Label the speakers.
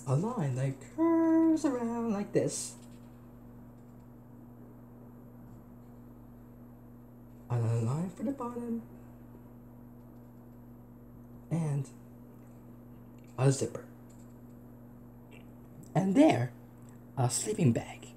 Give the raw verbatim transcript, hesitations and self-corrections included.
Speaker 1: a line that curves around like this. Another line for the bottom. And a zipper. And there, a sleeping bag.